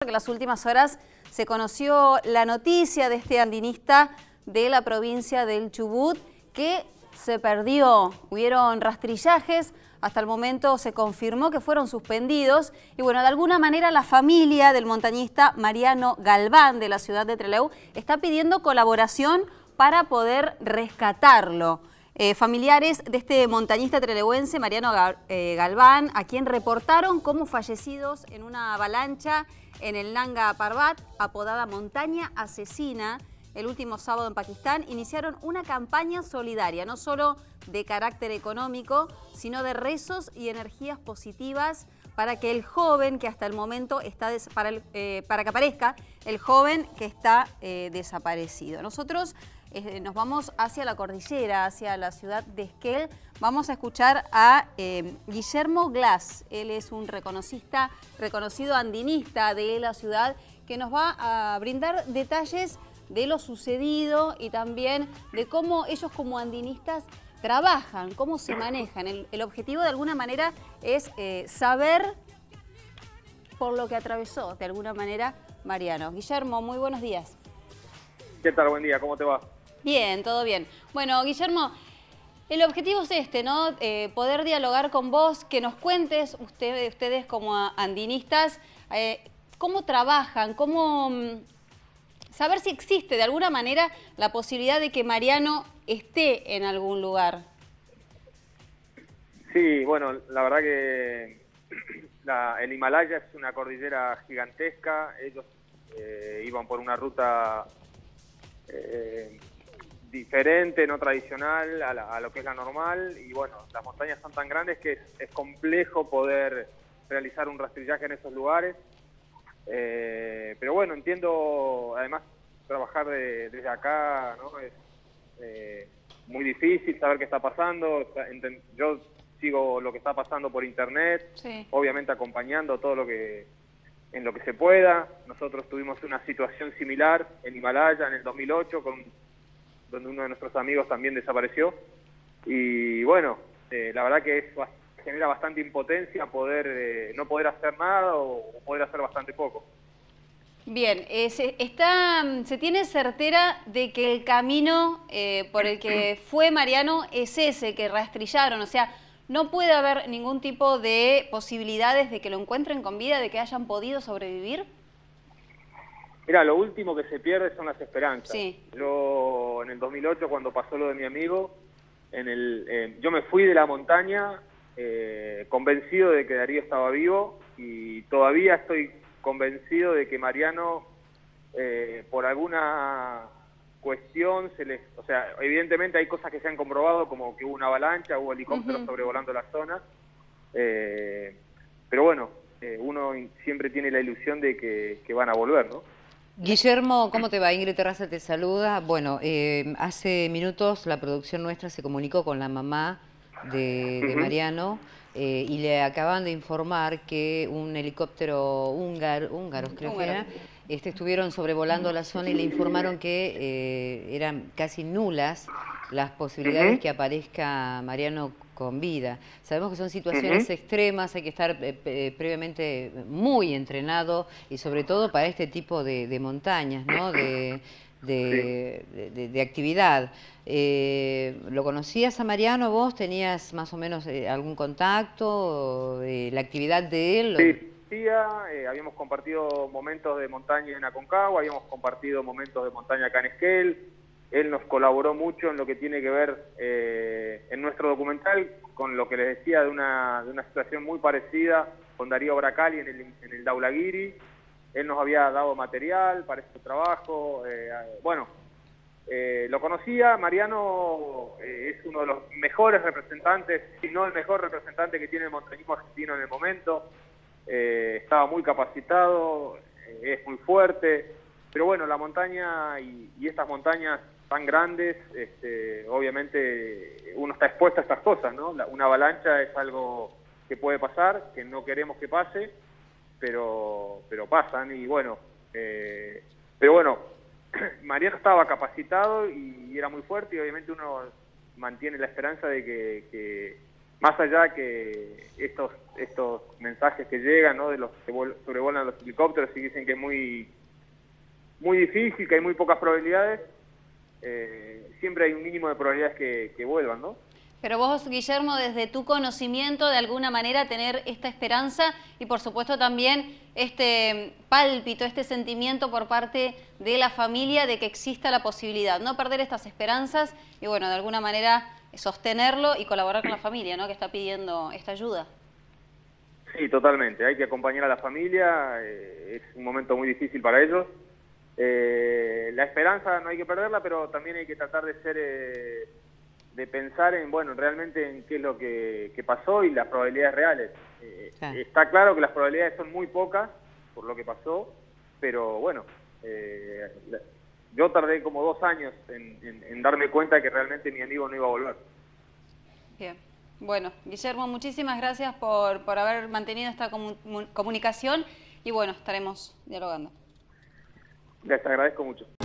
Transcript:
que en las últimas horas se conoció la noticia de este andinista de la provincia del Chubut que se perdió. Hubieron rastrillajes, hasta el momento se confirmó que fueron suspendidos y bueno, de alguna manera la familia del montañista Mariano Galván de la ciudad de Trelew está pidiendo colaboración para poder rescatarlo. Familiares de este montañista trelewense, Mariano Galván, a quien reportaron como fallecidos en una avalancha en el Nanga Parbat, apodada Montaña Asesina, el último sábado en Pakistán, iniciaron una campaña solidaria, no solo de carácter económico, sino de rezos y energías positivas para que el joven que hasta el momento está para que aparezca el joven que está desaparecido. Nosotros nos vamos hacia la cordillera, hacia la ciudad de Esquel. Vamos a escuchar a Guillermo Glass. Él es un reconocido andinista de la ciudad que nos va a brindar detalles de lo sucedido y también de cómo ellos como andinistas trabajan, cómo se manejan. El objetivo de alguna manera es saber por lo que atravesó de alguna manera Mariano. Guillermo, muy buenos días. ¿Qué tal? Buen día, ¿cómo te va? Bien, todo bien. Bueno, Guillermo, el objetivo es este, ¿no? Poder dialogar con vos, que nos cuentes, ustedes como andinistas, cómo trabajan, cómo saber si existe de alguna manera la posibilidad de que Mariano esté en algún lugar. Sí, bueno, la verdad que el Himalaya es una cordillera gigantesca. Ellos iban por una ruta diferente, no tradicional a lo que es la normal, y bueno, las montañas son tan grandes que es complejo poder realizar un rastrillaje en esos lugares, pero bueno, entiendo, además trabajar desde acá, ¿no? Es muy difícil saber qué está pasando. Yo sigo lo que está pasando por internet, sí, obviamente acompañando todo en lo que se pueda. Nosotros tuvimos una situación similar en Himalaya en el 2008 donde uno de nuestros amigos también desapareció, y bueno, la verdad que genera bastante impotencia no poder hacer nada o poder hacer bastante poco. Bien, se tiene certera de que el camino por el que fue Mariano es ese que rastrillaron, o sea, no puede haber ningún tipo de posibilidades de que lo encuentren con vida, de que hayan podido sobrevivir. Mira, lo último que se pierde son las esperanzas. Sí. Yo en el 2008, cuando pasó lo de mi amigo, yo me fui de la montaña convencido de que Darío estaba vivo, y todavía estoy convencido de que Mariano, por alguna cuestión, o sea, evidentemente hay cosas que se han comprobado, como que hubo una avalancha, hubo helicópteros sobrevolando la zona, pero bueno, uno siempre tiene la ilusión de que van a volver, ¿no? Guillermo, ¿cómo te va? Ingrid Terraza te saluda. Bueno, hace minutos la producción nuestra se comunicó con la mamá de Mariano y le acaban de informar que un helicóptero húngaro creo que era, estuvieron sobrevolando la zona y le informaron que eran casi nulas las posibilidades que aparezca Mariano con vida. Sabemos que son situaciones extremas, hay que estar previamente muy entrenado y sobre todo para este tipo de montañas, ¿no? de actividad. ¿Lo conocías a Mariano vos? ¿Tenías más o menos algún contacto? ¿La actividad de él? Sí, habíamos compartido momentos de montaña en Aconcagua, habíamos compartido momentos de montaña acá en Esquel. Él nos colaboró mucho en lo que tiene que ver en nuestro documental, con lo que les decía de una situación muy parecida con Darío Bracali en el Dhaulagiri. Él nos había dado material para este trabajo. Bueno, lo conocía. Mariano es uno de los mejores representantes, si no el mejor representante que tiene el montañismo argentino en el momento. Estaba muy capacitado, es muy fuerte, pero bueno, la montaña y estas montañas tan grandes, obviamente uno está expuesto a estas cosas, ¿no? Una avalancha es algo que puede pasar, que no queremos que pase, pero pasan, y bueno, pero bueno, Mariano estaba capacitado y era muy fuerte, y obviamente uno mantiene la esperanza de más allá que estos mensajes que llegan, ¿no?, de los que sobrevuelan los helicópteros y dicen que es muy difícil, que hay muy pocas probabilidades, siempre hay un mínimo de probabilidades que vuelvan, ¿no? Pero vos, Guillermo, desde tu conocimiento, de alguna manera tener esta esperanza y por supuesto también este pálpito, este sentimiento por parte de la familia de que exista la posibilidad, no perder estas esperanzas y bueno, de alguna manera sostenerlo y colaborar con la familia, ¿no?, que está pidiendo esta ayuda. Sí, totalmente, hay que acompañar a la familia, es un momento muy difícil para ellos. La esperanza no hay que perderla, pero también hay que tratar de ser... de pensar en, bueno, realmente en qué es lo que pasó y las probabilidades reales. Claro. Está claro que las probabilidades son muy pocas por lo que pasó, pero bueno, yo tardé como 2 años en darme cuenta que realmente mi amigo no iba a volver. Bien. Bueno, Guillermo, muchísimas gracias por haber mantenido esta comunicación y bueno, estaremos dialogando. Les agradezco mucho.